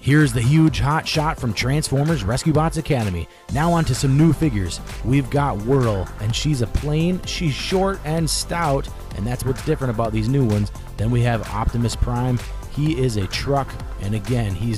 Here's the huge hot shot from Transformers Rescue Bots Academy. Now on to some new figures. We've got Whirl, and she's a plane. She's short and stout, and that's what's different about these new ones. Then we have Optimus Prime. He is a truck, and again, he's